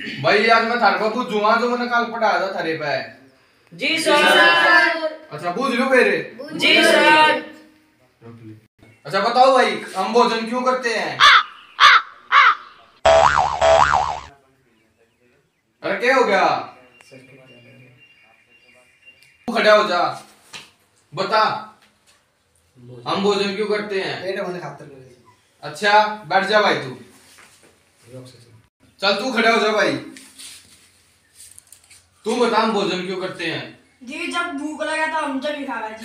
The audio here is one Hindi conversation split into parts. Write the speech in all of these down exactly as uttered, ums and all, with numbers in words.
भाई आज मैं थारे बाबू जुआ जो मैंने कल पढ़ाया था थारे पे। जी सर। अच्छा बूझ लो मेरे। जी सर। अच्छा बताओ भाई हम भोजन क्यों करते हैं? अरे क्या हो गया? तू खड़ा हो जा, बता हम भोजन क्यों करते हैं? पेट भरने खातिर। अच्छा बैठ जा भाई तू। चल तू खड़ा हो जा भाई। तू बता हम भोजन क्यों करते हैं? जी जब भूख लगा तो हम जब ही खावा जी।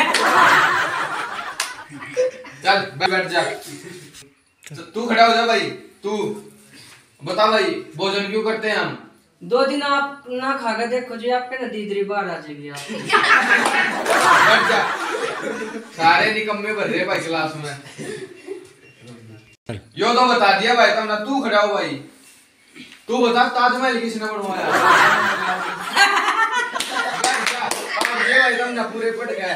चल बैठ जा। तू खड़ा हो जा भाई। तू बता भाई भोजन क्यों करते हैं हम? दो दिन आप ना खा के देखो जी, आपके ना दीदरी बाहर आ जाएगी आप। बैठ जा। सारे निकम्मे भर रहे भाई क्लास में। यो तो बता दिया भाई तुमने। तू खड़ा हो भाई। तू बता ताजमहल किसने बनवाया? भाई तुमने पूरे पढ़ गए।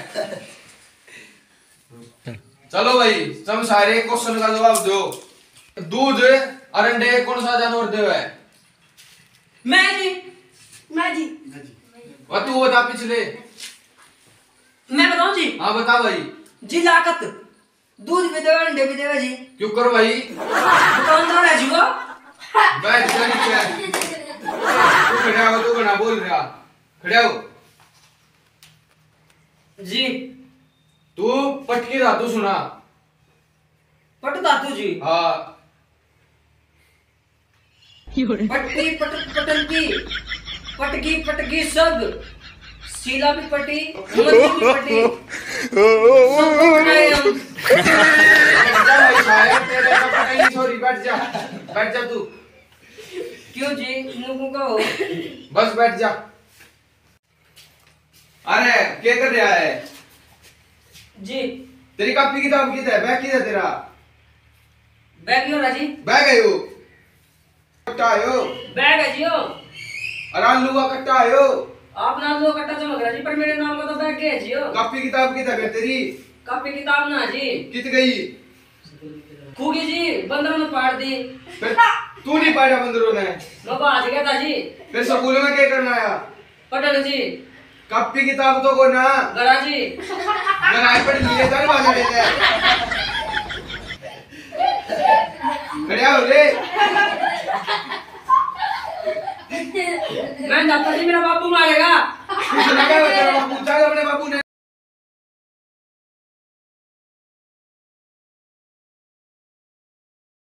चलो भाई तुम सारे क्वेश्चन का जवाब दो। दूध और अंडे कौन सा जानवर दे है? मैं जी। मैं जी। और तू बता पिछले। मैं बताऊं जी? हाँ बता भाई। जी लाकत दूध भी देवे अंडे भी देवे जी। क्यों कर भाई? दुकानदार है जी वो। बैठ जा नीचे। तू खड़ा हो, तू बना बोल रहा। खड़ा हो जी। तू पटकी धातु सुना? पट धातु जी। हाँ पटकी पट पटकी पटकी पटकी सब शीला भी पटी मच्छी भी पटी सबको पटाए हम। बैठ जा भाई साहब, तेरे का पता ही नहीं। सॉरी बैठ जा। बैठ जा तू। क्यों जी मुंह को हो? बस बैठ जा। अरे क्या कर रहा है? जी तेरी कॉपी किताब किधर है? बैग किधर है तेरा? बैग क्यों रहा जी? बैग है यो कट्टा है यो। बैग है जी यो। और आलू का कट्टा है यो। आप ना लो कट्टा चमक रहा जी, पर मेरे नाम का तो बैग है जी यो। कॉपी किताब किधर है तेरी? कॉपी किताब ना जी। कित गई? खूगी जी बंदरों ने पाड़ दी। फिर तू नहीं पाया बंदरों ने? मैं बाज गया था जी। फिर स्कूल में क्या करना आया? पढ़ने जी। कॉपी किताब तो को ना गरा जी। लड़ाई पड़ लिए चल बाजा देते खड़े हो रे। मैं जाता जी, मेरा बापू मारेगा। कुछ लगा तेरा बापू? पूछा अपने बापू ने।